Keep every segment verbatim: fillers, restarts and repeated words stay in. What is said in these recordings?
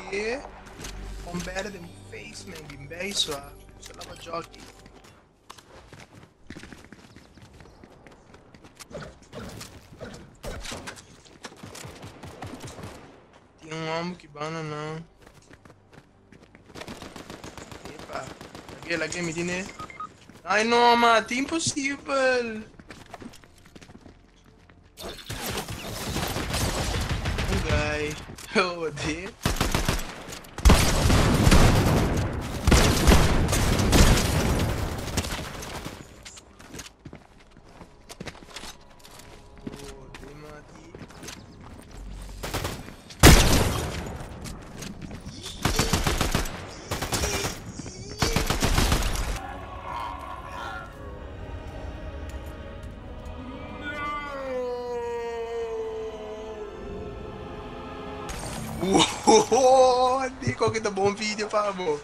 yeah. I'm better than face, man. Been base, so I love a jockey. Tinha um homem que bana não. Epa, lagi lagi midi ne. Ai não, mate, impossível. Um guy, oh dear. Oh, hindi ko kita buong video pa mo.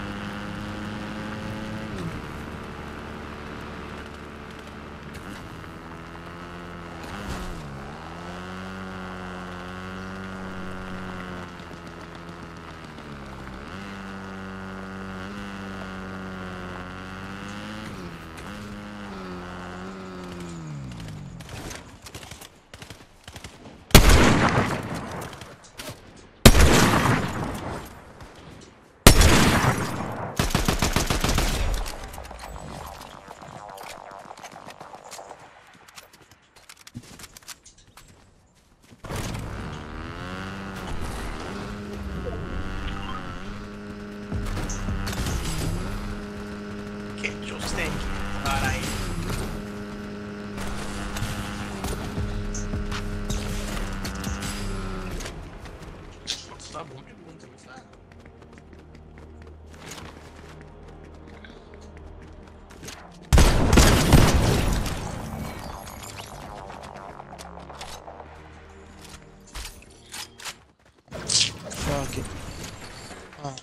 Okay. Ah.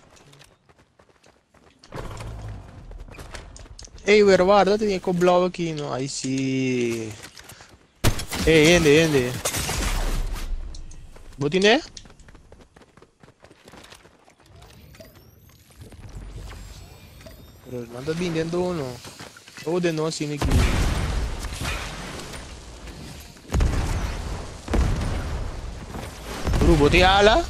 Ehi, guarda, tem que blow aqui, no? Aí se. Ei, ende, ende. Botine? Pero nada bem dentro uno. Ou de nós assim aqui. Bro, botei ala.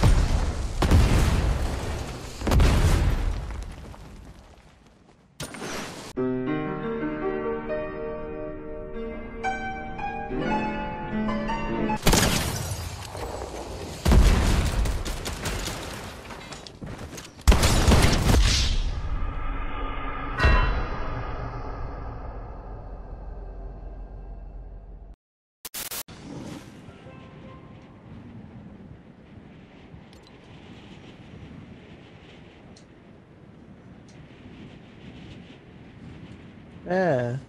É.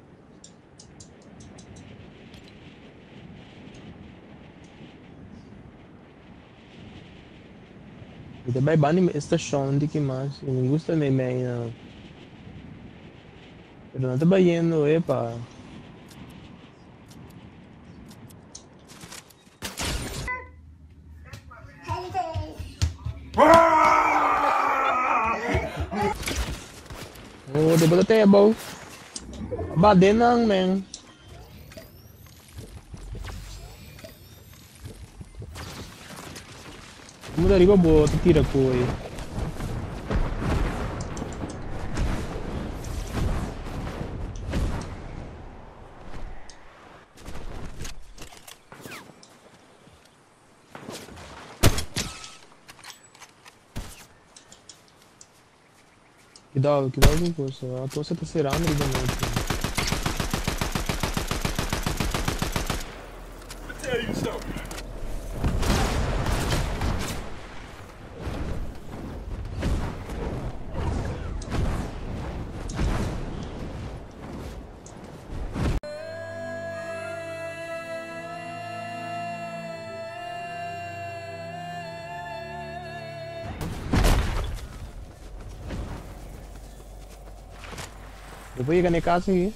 Ito ba iba ni estasyon, hindi kimas. Me gusta may may na. Pero nata ba yendo eh pa. Oh, di ba ito tebo? Ba din ang men. Como dari ba bo tira ko eh. Cuidado, cuidado com isso. A tua tá serando de noite. Depois ia ganhar casa aqui.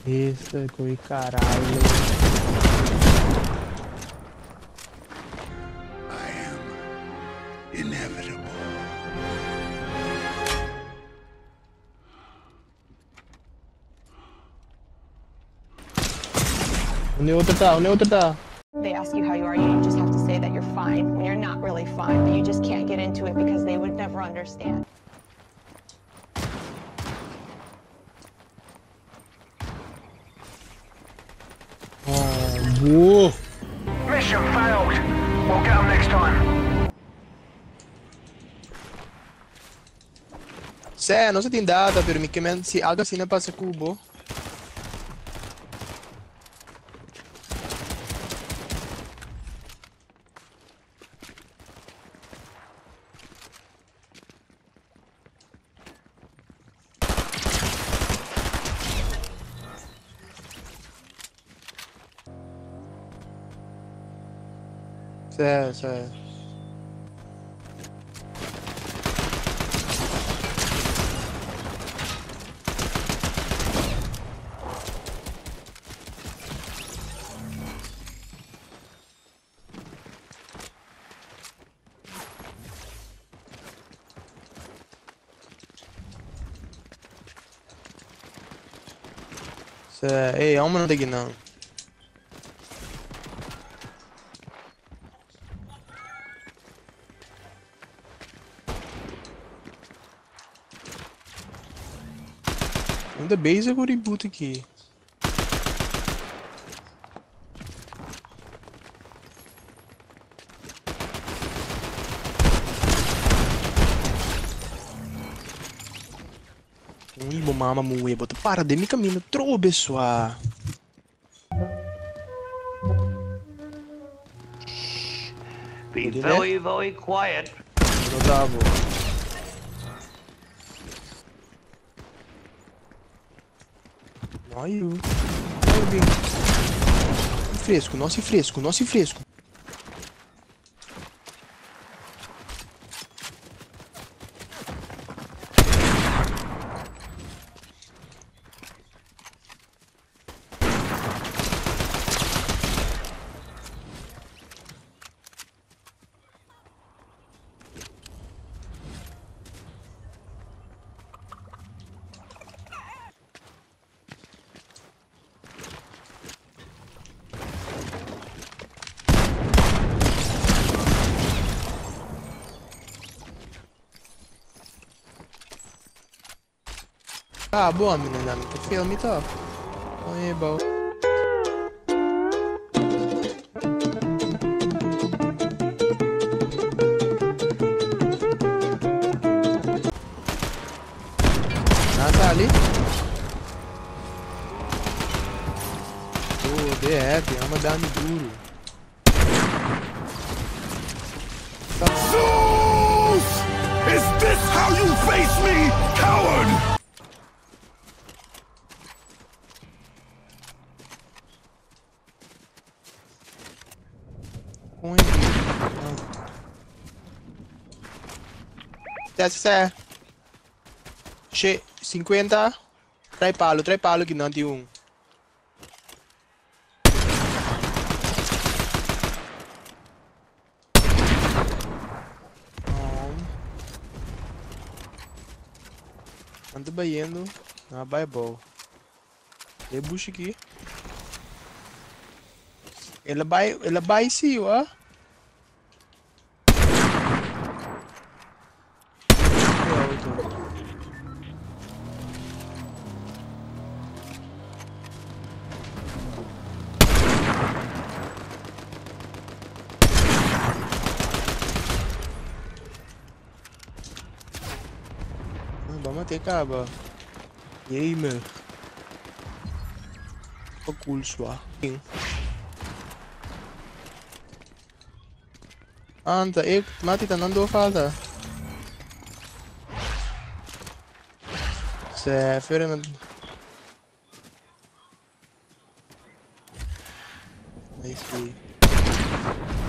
Isso, coi caralho. I am inevitable. Onde outra tá? Onde outra tá? They ask you how you are, you just have to say that you're fine when you're not really fine, but you just can't get into it because they would never understand. Oh, boa! Mission failed. We'll get them next time. Se, non si ti andata per mica men si algo si ne passa cubo. Se, se. Se, ehi, omano de não. Ainda base agora reboot aqui. Ui, mama muie, bota para de mi cammino troppo pessoal. Be very, very quiet. Não tava. Ai, eu. Fresco, nosso fresco, nosso fresco. Ah, boa menina, que filme top. Oi, bom. Ah, tá ali. Pô, D F, ama dar-me duro. Zeus! Is this how you face me, coward? Põe. Desce, se. Che, cinquanta. Trai palo, trai palo que não tem um. Ando baiando na Bible. E bucha aqui. Ela vai, ela vai sim, ó. Vamos ter caba. E aí, meu? O cool sua. Anta, ek, mati tanan do falta. Se, ferem. Aí sim.